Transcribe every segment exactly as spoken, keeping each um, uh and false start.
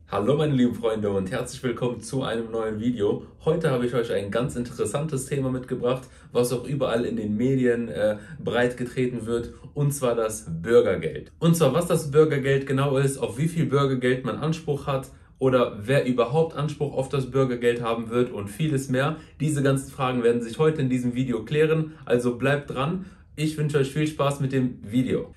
Hallo meine lieben Freunde und herzlich willkommen zu einem neuen Video. Heute habe ich euch ein ganz interessantes Thema mitgebracht, was auch überall in den Medien äh, breitgetreten wird, und zwar das Bürgergeld. Und zwar was das Bürgergeld genau ist, auf wie viel Bürgergeld man Anspruch hat oder wer überhaupt Anspruch auf das Bürgergeld haben wird und vieles mehr. Diese ganzen Fragen werden sich heute in diesem Video klären, also bleibt dran. Ich wünsche euch viel Spaß mit dem Video.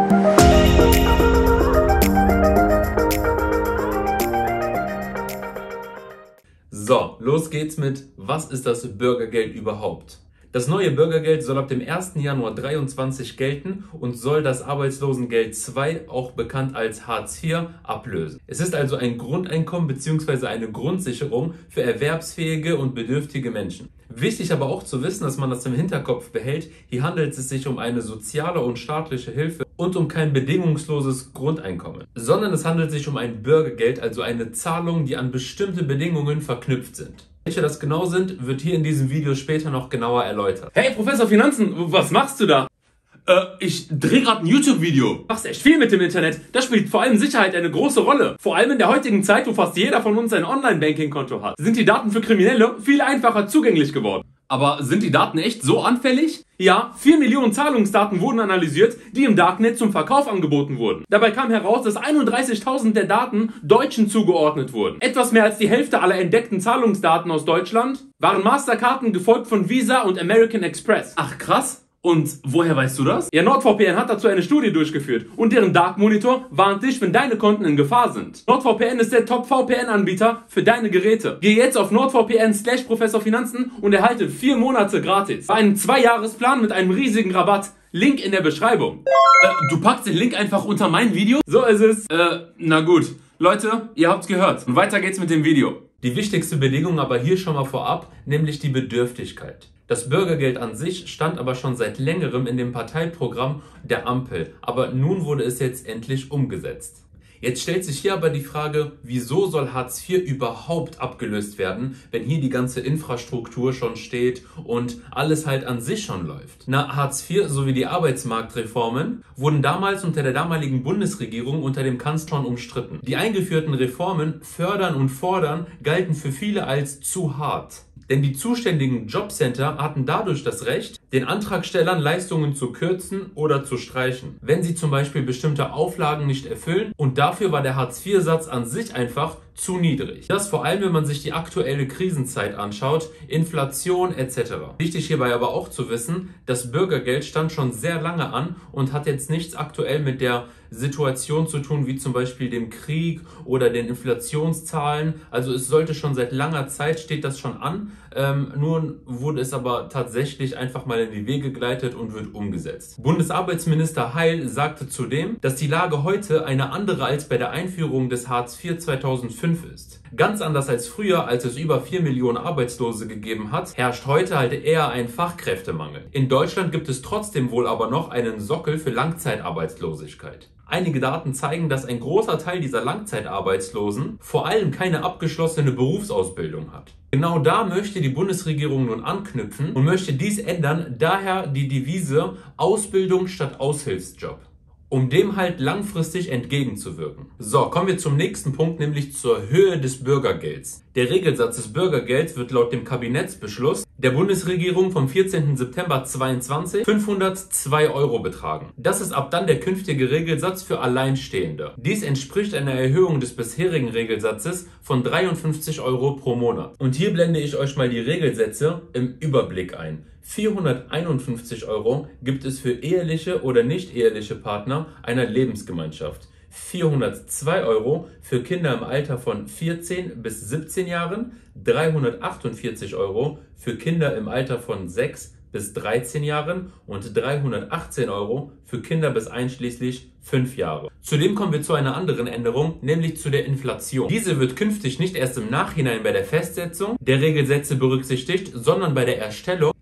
So, los geht's mit, was ist das Bürgergeld überhaupt? Das neue Bürgergeld soll ab dem ersten Januar zweitausenddreiundzwanzig gelten und soll das Arbeitslosengeld zwei, auch bekannt als Hartz vier, ablösen. Es ist also ein Grundeinkommen bzw. eine Grundsicherung für erwerbsfähige und bedürftige Menschen. Wichtig aber auch zu wissen, dass man das im Hinterkopf behält, hier handelt es sich um eine soziale und staatliche Hilfe und um kein bedingungsloses Grundeinkommen, sondern es handelt sich um ein Bürgergeld, also eine Zahlung, die an bestimmte Bedingungen verknüpft sind. Welche das genau sind, wird hier in diesem Video später noch genauer erläutert. Hey Professor Finanzen, was machst du da? Äh, ich dreh gerade ein YouTube-Video. Du machst echt viel mit dem Internet. Da spielt vor allem Sicherheit eine große Rolle. Vor allem in der heutigen Zeit, wo fast jeder von uns ein Online-Banking-Konto hat, sind die Daten für Kriminelle viel einfacher zugänglich geworden. Aber sind die Daten echt so anfällig? Ja, vier Millionen Zahlungsdaten wurden analysiert, die im Darknet zum Verkauf angeboten wurden. Dabei kam heraus, dass einunddreißigtausend der Daten Deutschen zugeordnet wurden. Etwas mehr als die Hälfte aller entdeckten Zahlungsdaten aus Deutschland waren Masterkarten, gefolgt von Visa und American Express. Ach krass. Und woher weißt du das? Ja, NordVPN hat dazu eine Studie durchgeführt und deren Dark Monitor warnt dich, wenn deine Konten in Gefahr sind. NordVPN ist der Top-V P N-Anbieter für deine Geräte. Geh jetzt auf nordvpn slash Professor Finanzen und erhalte vier Monate gratis. Bei einem Zwei-Jahres-Plan mit einem riesigen Rabatt. Link in der Beschreibung. Äh, du packst den Link einfach unter mein Video? So ist es. Äh, na gut. Leute, ihr habt's gehört. Und weiter geht's mit dem Video. Die wichtigste Bedingung aber hier schon mal vorab, nämlich die Bedürftigkeit. Das Bürgergeld an sich stand aber schon seit längerem in dem Parteiprogramm der Ampel, aber nun wurde es jetzt endlich umgesetzt. Jetzt stellt sich hier aber die Frage, wieso soll Hartz vier überhaupt abgelöst werden, wenn hier die ganze Infrastruktur schon steht und alles halt an sich schon läuft? Na, Hartz vier sowie die Arbeitsmarktreformen wurden damals unter der damaligen Bundesregierung unter dem Kanzler schon umstritten. Die eingeführten Reformen fördern und fordern galten für viele als zu hart. Denn die zuständigen Jobcenter hatten dadurch das Recht, den Antragstellern Leistungen zu kürzen oder zu streichen, wenn sie zum Beispiel bestimmte Auflagen nicht erfüllen, und dafür war der Hartz vier Satz an sich einfach zu niedrig. Das vor allem, wenn man sich die aktuelle Krisenzeit anschaut, Inflation et cetera. Wichtig hierbei aber auch zu wissen, das Bürgergeld stand schon sehr lange an und hat jetzt nichts aktuell mit der Situation zu tun, wie zum Beispiel dem Krieg oder den Inflationszahlen. Also es sollte schon seit langer Zeit, steht das schon an. Ähm, nun wurde es aber tatsächlich einfach mal in die Wege geleitet und wird umgesetzt. Bundesarbeitsminister Heil sagte zudem, dass die Lage heute eine andere als bei der Einführung des Hartz vier zweitausendfünf ist. Ganz anders als früher, als es über vier Millionen Arbeitslose gegeben hat, herrscht heute halt eher ein Fachkräftemangel. In Deutschland gibt es trotzdem wohl aber noch einen Sockel für Langzeitarbeitslosigkeit. Einige Daten zeigen, dass ein großer Teil dieser Langzeitarbeitslosen vor allem keine abgeschlossene Berufsausbildung hat. Genau da möchte die Bundesregierung nun anknüpfen und möchte dies ändern, daher die Devise Ausbildung statt Aushilfsjob, um dem halt langfristig entgegenzuwirken. So, kommen wir zum nächsten Punkt, nämlich zur Höhe des Bürgergelds. Der Regelsatz des Bürgergelds wird laut dem Kabinettsbeschluss der Bundesregierung vom vierzehnten September zweitausendzweiundzwanzig fünfhundertzwei Euro betragen. Das ist ab dann der künftige Regelsatz für Alleinstehende. Dies entspricht einer Erhöhung des bisherigen Regelsatzes von dreiundfünfzig Euro pro Monat. Und hier blende ich euch mal die Regelsätze im Überblick ein. vierhunderteinundfünfzig Euro gibt es für eheliche oder nicht eheliche Partner einer Lebensgemeinschaft. vierhundertzwei Euro für Kinder im Alter von vierzehn bis siebzehn Jahren, dreihundertachtundvierzig Euro für Kinder im Alter von sechs bis dreizehn Jahren und dreihundertachtzehn Euro für Kinder bis einschließlich fünf Jahre. Zudem kommen wir zu einer anderen Änderung, nämlich zu der Inflation. Diese wird künftig nicht erst im Nachhinein bei der Festsetzung der Regelsätze berücksichtigt, sondern bei der Erstellung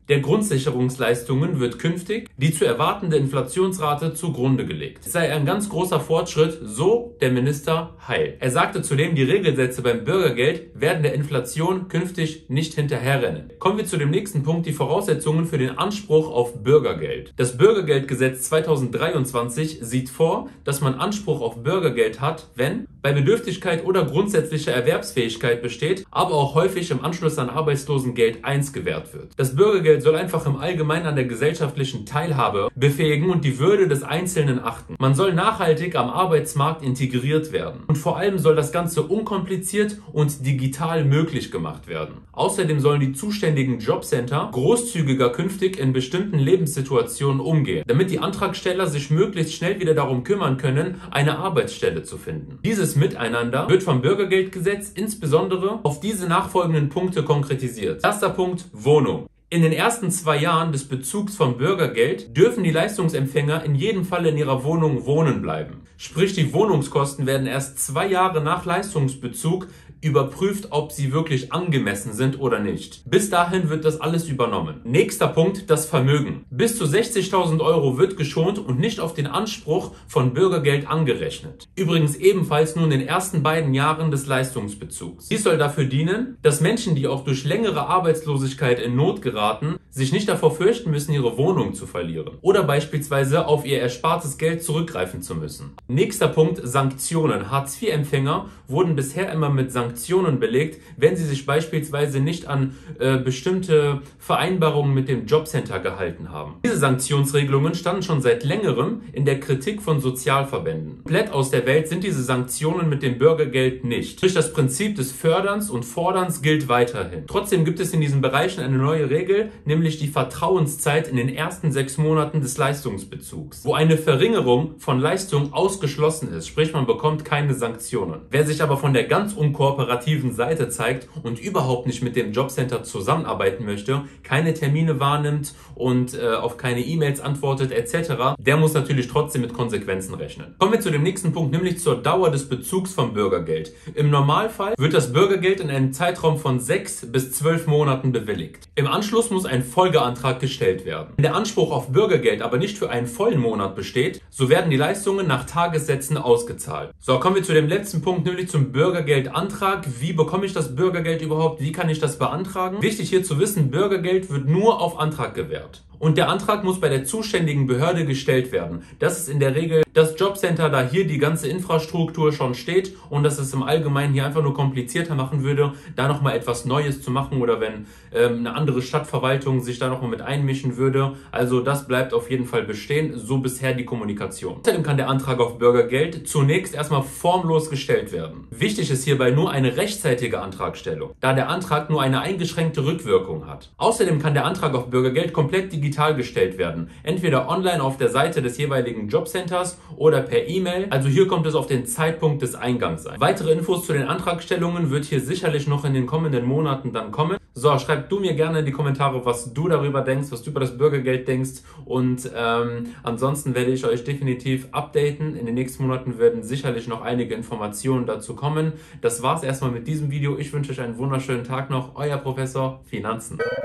der Grundsicherungsleistungen wird künftig die zu erwartende Inflationsrate zugrunde gelegt. Es sei ein ganz großer Fortschritt, so der Minister Heil. Er sagte zudem, die Regelsätze beim Bürgergeld werden der Inflation künftig nicht hinterherrennen. Kommen wir zu dem nächsten Punkt, die Voraussetzungen für den Anspruch auf Bürgergeld. Das Bürgergeldgesetz zweitausenddreiundzwanzig sieht vor, dass man Anspruch auf Bürgergeld hat, wenn bei Bedürftigkeit oder grundsätzlicher Erwerbsfähigkeit besteht, aber auch häufig im Anschluss an Arbeitslosengeld eins gewährt wird. Das Bürgergeld soll einfach im Allgemeinen an der gesellschaftlichen Teilhabe befähigen und die Würde des Einzelnen achten. Man soll nachhaltig am Arbeitsmarkt integriert werden. Und vor allem soll das Ganze unkompliziert und digital möglich gemacht werden. Außerdem sollen die zuständigen Jobcenter großzügiger künftig in bestimmten Lebenssituationen umgehen, damit die Antragsteller sich möglichst schnell wieder darum kümmern können, eine Arbeitsstelle zu finden. Dieses Miteinander wird vom Bürgergeldgesetz insbesondere auf diese nachfolgenden Punkte konkretisiert. Erster Punkt: Wohnung. In den ersten zwei Jahren des Bezugs von Bürgergeld dürfen die Leistungsempfänger in jedem Fall in ihrer Wohnung wohnen bleiben. Sprich, die Wohnungskosten werden erst zwei Jahre nach Leistungsbezug überprüft, ob sie wirklich angemessen sind oder nicht. Bis dahin wird das alles übernommen. Nächster Punkt: das Vermögen. Bis zu sechzigtausend Euro wird geschont und nicht auf den Anspruch von Bürgergeld angerechnet. Übrigens ebenfalls nur in den ersten beiden Jahren des Leistungsbezugs. Dies soll dafür dienen, dass Menschen, die auch durch längere Arbeitslosigkeit in Not geraten, sich nicht davor fürchten müssen, ihre Wohnung zu verlieren oder beispielsweise auf ihr erspartes Geld zurückgreifen zu müssen. Nächster Punkt: Sanktionen. Hartz vier Empfänger wurden bisher immer mit Sanktionen Sanktionen belegt, wenn sie sich beispielsweise nicht an äh, bestimmte Vereinbarungen mit dem Jobcenter gehalten haben. Diese Sanktionsregelungen standen schon seit längerem in der Kritik von Sozialverbänden. Komplett aus der Welt sind diese Sanktionen mit dem Bürgergeld nicht. Durch das Prinzip des Förderns und Forderns gilt weiterhin. Trotzdem gibt es in diesen Bereichen eine neue Regel, nämlich die Vertrauenszeit in den ersten sechs Monaten des Leistungsbezugs, wo eine Verringerung von Leistung ausgeschlossen ist, sprich man bekommt keine Sanktionen. Wer sich aber von der ganz unkooperativen Seite zeigt und überhaupt nicht mit dem Jobcenter zusammenarbeiten möchte, keine Termine wahrnimmt und äh, auf keine E-Mails antwortet et cetera, der muss natürlich trotzdem mit Konsequenzen rechnen. Kommen wir zu dem nächsten Punkt, nämlich zur Dauer des Bezugs vom Bürgergeld. Im Normalfall wird das Bürgergeld in einem Zeitraum von sechs bis zwölf Monaten bewilligt. Im Anschluss muss ein Folgeantrag gestellt werden. Wenn der Anspruch auf Bürgergeld aber nicht für einen vollen Monat besteht, so werden die Leistungen nach Tagessätzen ausgezahlt. So, kommen wir zu dem letzten Punkt, nämlich zum Bürgergeldantrag. Wie bekomme ich das Bürgergeld überhaupt? Wie kann ich das beantragen? Wichtig hier zu wissen, Bürgergeld wird nur auf Antrag gewährt. Und der Antrag muss bei der zuständigen Behörde gestellt werden. Das ist in der Regel das Jobcenter, da hier die ganze Infrastruktur schon steht und dass es im Allgemeinen hier einfach nur komplizierter machen würde, da nochmal etwas Neues zu machen oder wenn ähm, eine andere Stadtverwaltung sich da nochmal mit einmischen würde. Also das bleibt auf jeden Fall bestehen, so bisher die Kommunikation. Außerdem kann der Antrag auf Bürgergeld zunächst erstmal formlos gestellt werden. Wichtig ist hierbei nur eine rechtzeitige Antragstellung, da der Antrag nur eine eingeschränkte Rückwirkung hat. Außerdem kann der Antrag auf Bürgergeld komplett digital gestellt werden. Entweder online auf der Seite des jeweiligen Jobcenters oder per E-Mail. Also hier kommt es auf den Zeitpunkt des Eingangs an. Weitere Infos zu den Antragstellungen wird hier sicherlich noch in den kommenden Monaten dann kommen. So, schreib du mir gerne in die Kommentare, was du darüber denkst, was du über das Bürgergeld denkst und ähm, ansonsten werde ich euch definitiv updaten. In den nächsten Monaten werden sicherlich noch einige Informationen dazu kommen. Das war's erstmal mit diesem Video. Ich wünsche euch einen wunderschönen Tag noch. Euer Professor Finanzen.